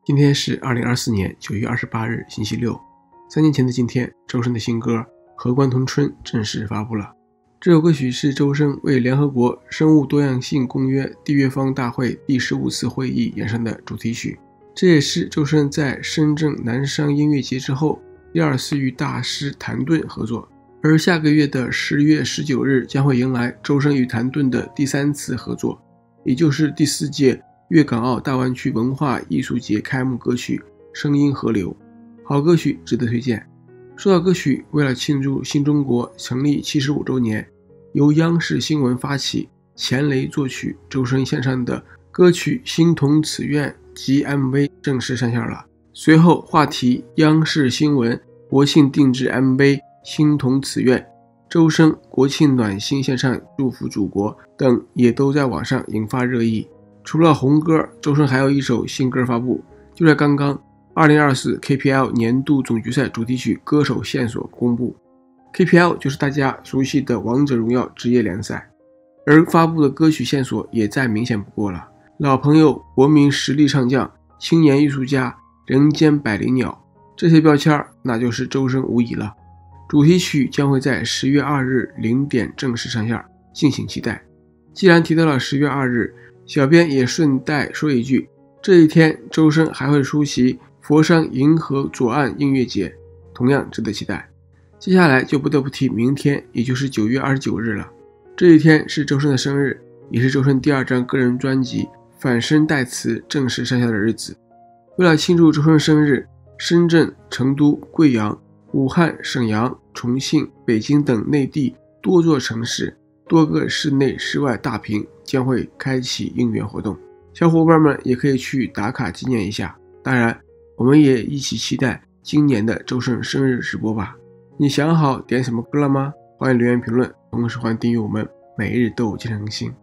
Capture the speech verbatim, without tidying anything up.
今天是二零二四年九月二十八日，星期六。三年前的今天，周深的新歌《和关同春》正式发布了。这首歌曲是周深为联合国生物多样性公约缔约方大会第十五次会议演唱的主题曲，这也是周深在深圳南商音乐节之后第二次与大师谭盾合作。而下个月的十月十九日将会迎来周深与谭盾的第三次合作，也就是第四届粤港澳大湾区文化艺术节开幕歌曲《声音河流》。好歌曲值得推荐。说到歌曲，为了庆祝新中国成立七十五周年，由央视新闻发起，钱雷作曲，周深献唱的歌曲《心同此愿》及 M V 正式上线了。随后话题央视新闻国庆定制 M V《心同此愿》，周深国庆暖心献唱祝福祖国等也都在网上引发热议。除了红歌，周深还有一首新歌发布，就在刚刚二零二四 K P L 年度总决赛主题曲歌手线索公布。 K P L 就是大家熟悉的王者荣耀职业联赛，而发布的歌曲线索也再明显不过了。老朋友国民实力唱将、青年艺术家、人间百灵鸟，这些标签那就是周深无疑了。主题曲将会在十月二日零点正式上线，敬请期待。既然提到了十月二日，小编也顺带说一句，这一天周深还会出席佛山银河左岸音乐节，同样值得期待。接下来就不得不提明天，也就是九月二十九日了。这一天是周深的生日，也是周深第二张个人专辑《反身代词》正式上线的日子。为了庆祝周深生日，深圳、成都、贵阳、武汉、沈阳、重庆、北京等内地多座城市多个室内室外大屏将会开启应援活动，小伙伴们也可以去打卡纪念一下。当然，我们也一起期待今年的周深生日直播吧。你想好点什么歌了吗？欢迎留言评论，同时欢迎订阅我们每日都有精神更新。